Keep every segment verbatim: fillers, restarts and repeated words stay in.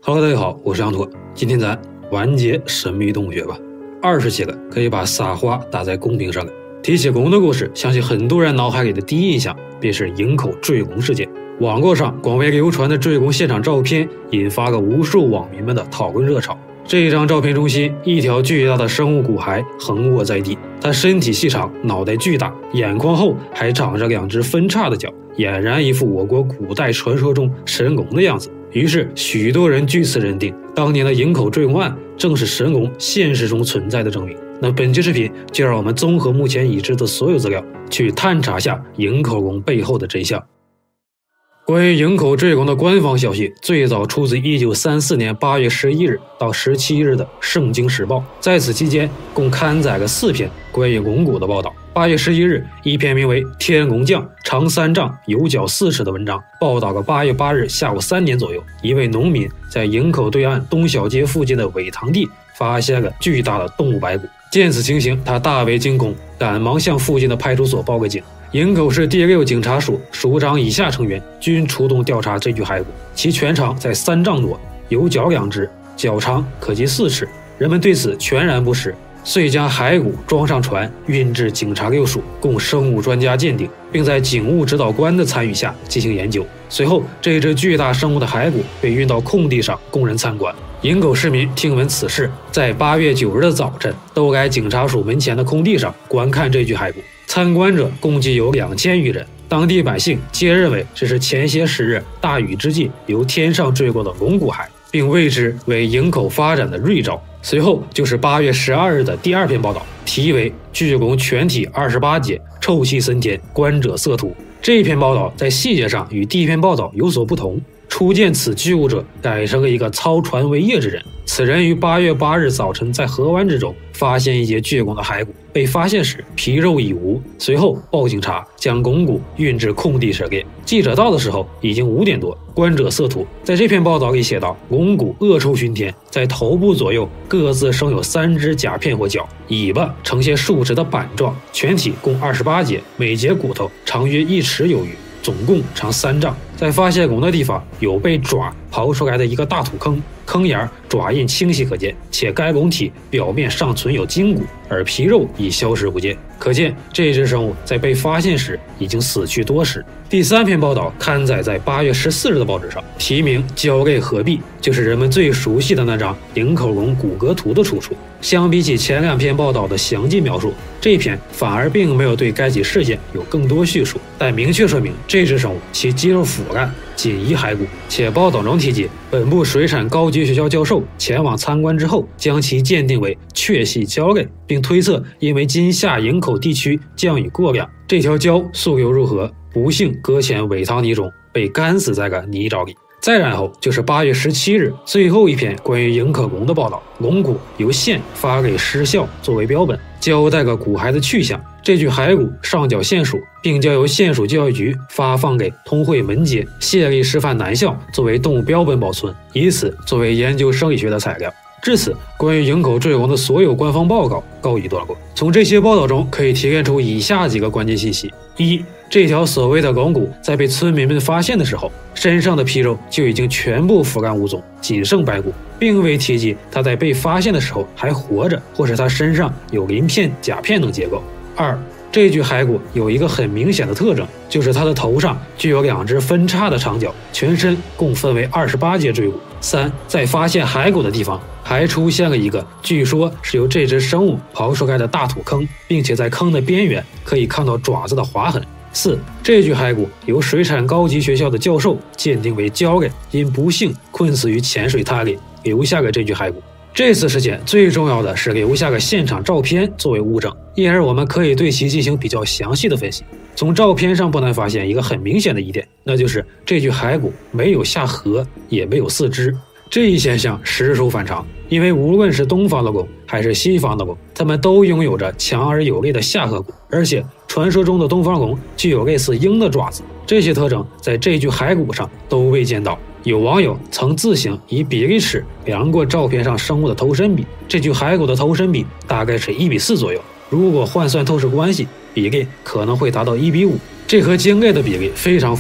Hello， 大家好，我是羊驼。今天咱完结神秘动物学吧，二十七个可以把撒花打在公屏上的。提起龙的故事，相信很多人脑海里的第一印象便是营口坠龙事件。网络上广为流传的坠龙现场照片，引发了无数网民们的讨论热潮。这一张照片中心，一条巨大的生物骨骸横卧在地，它身体细长，脑袋巨大，眼眶后还长着两只分叉的角，俨然一副我国古代传说中神龙的样子。于是许多人据此认定，当年的营口坠龙案正是神龙现实中存在的证明。那本期视频就让我们综合目前已知的所有资料，去探查下营口龙背后的真相。关于营口坠龙的官方消息，最早出自一九三四年八月十一日到十七日的《圣经时报》。在此期间，共刊载了四篇关于龙骨的报道。八月十一日，一篇名为《天龙将，长三丈，有角四尺》的文章，报道了八月八日下午三点左右，一位农民在营口对岸东小街附近的苇塘地发现了巨大的动物白骨。见此情形，他大为惊恐，赶忙向附近的派出所报个警。营口市第六警察署署长以下成员均出动调查这具骸骨，其全长在三丈多，有角两只，脚长可及四尺。人们对此全然不识，遂将骸骨装上船，运至警察六署，供生物专家鉴定，并在警务指导官的参与下进行研究。随后，这只巨大生物的骸骨被运到空地上供人参观。营口市民听闻此事，在八月九日的早晨，都来警察署门前的空地上观看这具骸骨。参观者共计有两千余人，当地百姓皆认为这是前些时日大雨之际由天上坠过的龙骨骸，并谓之为营口发展的瑞兆。随后就是八月十二日的第二篇报道，题为《巨龙全体二十八节，臭气森天，观者色图》。这篇报道在细节上与第一篇报道有所不同。初见此巨物者改成了一个操船为业之人，此人于八月八日早晨在河湾之中发现一节巨龙的骸骨，被发现时皮肉已无，随后报警察，将龙骨运至空地涉猎。记者到的时候已经五点多。观者色图在这篇报道里写道，龙骨恶臭熏天，在头部左右各自生有三只甲片或角，尾巴呈现竖直的板状，全体共二十八节，每节骨头长约一尺有余，总共长三丈。在发现龙的地方有被爪刨出来的一个大土坑，坑眼爪印清晰可见，且该龙体表面尚存有筋骨，而皮肉已消失不见，可见这只生物在被发现时已经死去多时。第三篇报道刊载在八月十四日的报纸上，题名《焦类合璧》，就是人们最熟悉的那张营口龙骨骼图的出处。相比起前两篇报道的详尽描述，这篇反而并没有对该起事件有更多叙述，但明确说明这只生物其肌肉腐烂，仅遗骸骨。且报道中提及，本部水产高级学校教授前往参观之后，将其鉴定为雀系蛟类，并推测因为今夏营口地区降雨过量，这条蛟溯流入河，不幸搁浅苇塘泥中，被干死在了泥沼里。再然后就是八月十七日最后一篇关于营口龙的报道，龙骨由县发给师校作为标本，交代了骨骸的去向。这具骸骨上缴县署，并交由县署教育局发放给通惠门街县立师范男校作为动物标本保存，以此作为研究生理学的材料。至此，关于营口坠龙的所有官方报告告一段落。从这些报道中可以提炼出以下几个关键信息：一、这条所谓的龙骨在被村民们发现的时候，身上的皮肉就已经全部腐烂无踪，仅剩白骨，并未提及它在被发现的时候还活着，或是它身上有鳞片、甲片等结构。二、这具骸骨有一个很明显的特征，就是它的头上具有两只分叉的长角，全身共分为二十八节坠骨。三、在发现骸骨的地方还出现了一个据说是由这只生物刨出来的大土坑，并且在坑的边缘可以看到爪子的划痕。四、这具骸骨由水产高级学校的教授鉴定为蛟类，因不幸困死于浅水滩里，留下了这具骸骨。这次事件最重要的是留下了现场照片作为物证，因而我们可以对其进行比较详细的分析。从照片上不难发现一个很明显的疑点，那就是这具骸骨没有下颌，也没有四肢。这一现象实属反常，因为无论是东方的龙还是西方的龙，它们都拥有着强而有力的下颌骨，而且传说中的东方龙具有类似鹰的爪子，这些特征在这具骸骨上都未见到。有网友曾自行以比例尺量过照片上生物的头身比，这具骸骨的头身比大概是一比四左右，如果换算透视关系，比例可能会达到一比五，这和鲸类的比例非常符合。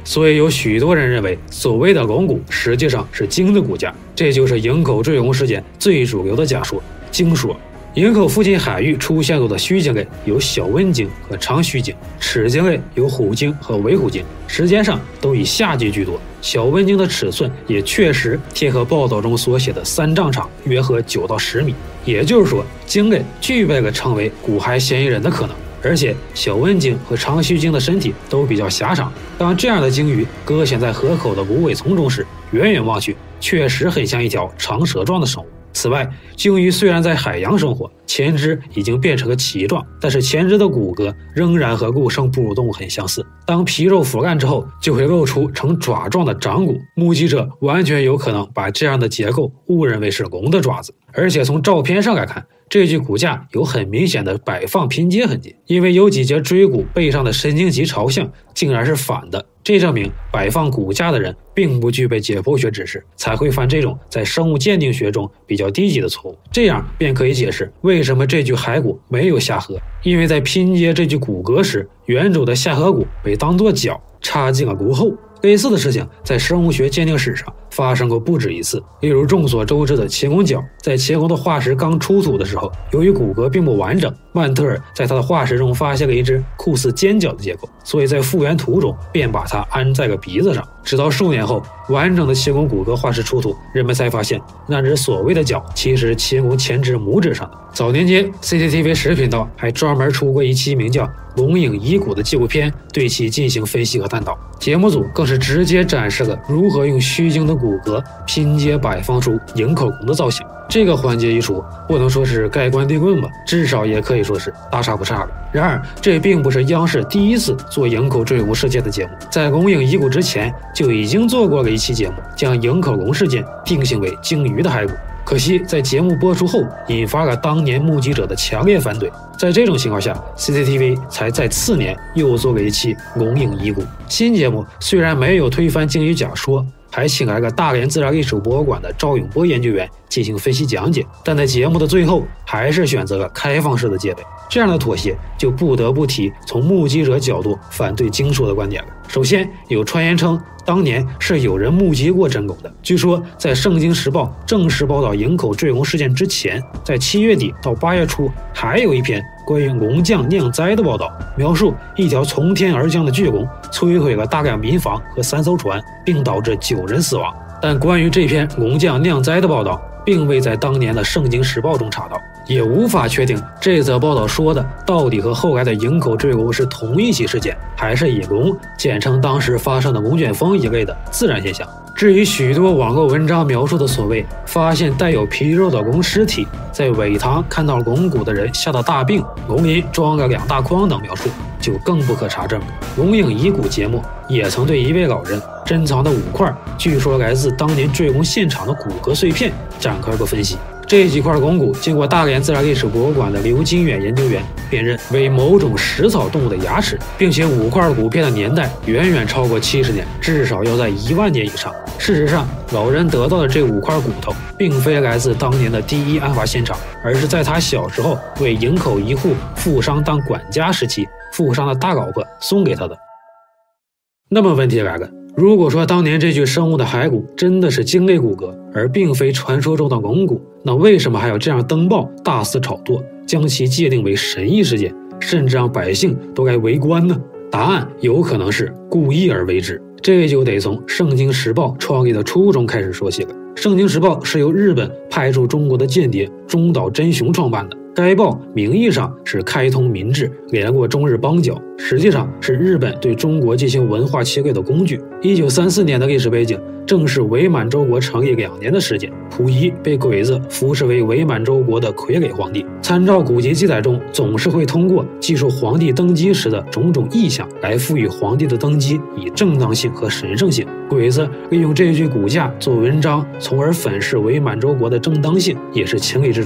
所以有许多人认为，所谓的龙骨实际上是鲸的骨架，这就是营口坠龙事件最主流的假说——鲸说。营口附近海域出现过的须鲸类有小温鲸和长须鲸，齿鲸类有虎鲸和尾虎鲸，时间上都以夏季居多。小温鲸的尺寸也确实贴合报道中所写的三丈长，约合九到十米。也就是说，鲸类具备了成为骨骸嫌疑人的可能。而且小温鲸和长须鲸的身体都比较狭长，当这样的鲸鱼搁浅在河口的芦苇丛中时，远远望去确实很像一条长蛇状的生物。此外，鲸鱼虽然在海洋生活，前肢已经变成了鳍状，但是前肢的骨骼仍然和陆生哺乳动物很相似。当皮肉腐烂之后，就会露出呈爪状的掌骨。目击者完全有可能把这样的结构误认为是龙的爪子。而且从照片上来看，这具骨架有很明显的摆放拼接痕迹，因为有几节椎骨背上的神经棘朝向竟然是反的，这证明摆放骨架的人并不具备解剖学知识，才会犯这种在生物鉴定学中比较低级的错误。这样便可以解释为什么这具骸骨没有下颌，因为在拼接这具骨骼时，圆柱的下颌骨被当作角插进了骨后。类似的事情在生物学鉴定史上发生过不止一次，例如众所周知的奇龙角，在奇龙的化石刚出土的时候，由于骨骼并不完整，曼特尔在他的化石中发现了一只酷似尖角的结构，所以在复原图中便把它安在了鼻子上。直到数年后，完整的奇龙骨骼化石出土，人们才发现那只所谓的角其实是奇龙前肢拇指上的。早年间 C C T V 十频道还专门出过一期名叫《龙影遗骨》的纪录片，对其进行分析和探讨。节目组更是直接展示了如何用须鲸的骨骼拼接摆放出营口龙的造型。这个环节一出，不能说是盖棺定论吧，至少也可以说是大差不差了。然而，这并不是央视第一次做营口坠龙事件的节目，在龙影遗骨之前就已经做过了一期节目，将营口龙事件定性为鲸鱼的骸骨。可惜在节目播出后，引发了当年目击者的强烈反对。在这种情况下 ，C C T V 才在次年又做了一期龙影遗骨。新节目虽然没有推翻鲸鱼假说，还请来了大连自然历史博物馆的赵永波研究员进行分析讲解，但在节目的最后还是选择了开放式的戒备。这样的妥协就不得不提从目击者角度反对鲸说的观点了。首先，有传言称当年是有人目击过真龙的。据说在《圣经时报》正式报道营口坠龙事件之前，在七月底到八月初，还有一篇关于龙降酿灾的报道，描述一条从天而降的巨龙摧毁了大量民房和三艘船，并导致九人死亡。但关于这篇龙降酿灾的报道，并未在当年的《圣经时报》中查到，也无法确定这则报道说的到底和后来的营口坠龙是同一起事件，还是以龙简称当时发生的龙卷风一类的自然现象。至于许多网络文章描述的所谓发现带有皮肉的龙尸体，在尾塘看到龙骨的人吓到大病，龙鳞装了两大筐等描述，就更不可查证了。龙影遗骨节目也曾对一位老人珍藏的五块据说来自当年坠龙现场的骨骼碎片展开过分析。这几块龙骨经过大连自然历史博物馆的刘金远研究员辨认为某种食草动物的牙齿，并且五块骨片的年代远远超过七十年，至少要在一万年以上。事实上，老人得到的这五块骨头并非来自当年的第一案发现场，而是在他小时候为营口一户富商当管家时期，富商的大老婆送给他的。那么问题来了，如果说当年这具生物的骸骨真的是鲸类骨骼，而并非传说中的龙骨，那为什么还要这样登报大肆炒作，将其界定为神异事件，甚至让百姓都来围观呢？答案有可能是故意而为之，这就得从《圣经时报》创立的初衷开始说起了。《圣经时报》是由日本派驻中国的间谍中岛真雄创办的，该报名义上是开通民治，联络中日邦交，实际上是日本对中国进行文化侵略的工具。一九三四年的历史背景正是伪满洲国成立两年的时间，溥仪被鬼子扶持为伪满洲国的傀儡皇帝。参照古籍记载中，总是会通过记述皇帝登基时的种种意象来赋予皇帝的登基以正当性和神圣性。鬼子利用这具骨架做文章，从而粉饰伪满洲国的正当性，也是情理之中的。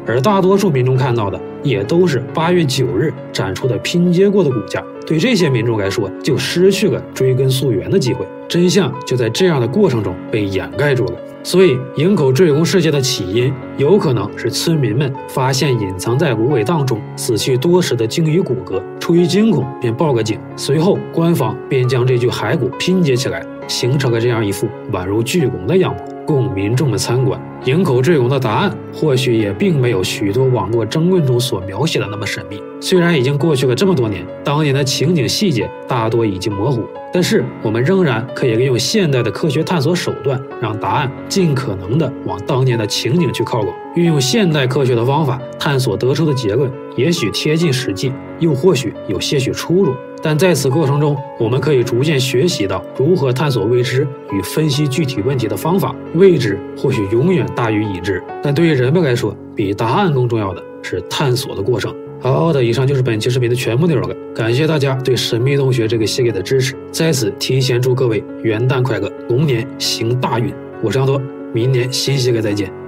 而大多数民众看到的也都是八月九日展出的拼接过的骨架，对这些民众来说就失去了追根溯源的机会，真相就在这样的过程中被掩盖住了。所以营口坠龙事件的起因有可能是村民们发现隐藏在芦苇荡中死去多时的鲸鱼骨骼，出于惊恐便报个警，随后官方便将这具骸骨拼接起来，形成了这样一副宛如巨龙的样貌，供民众们参观。营口坠龙的答案或许也并没有许多网络争论中所描写的那么神秘，虽然已经过去了这么多年，当年的情景细节大多已经模糊，但是我们仍然可以利用现代的科学探索手段，让答案尽可能的往当年的情景去靠拢，运用现代科学的方法探索得出的结论，也许贴近实际，又或许有些许出入。但在此过程中，我们可以逐渐学习到如何探索未知与分析具体问题的方法。未知或许永远大于已知，但对于人们来说，比答案更重要的是探索的过程。好的，以上就是本期视频的全部内容了，感谢大家对神秘洞穴这个系列的支持，在此提前祝各位元旦快乐，龙年行大运。我是杨多，明年新系列再见。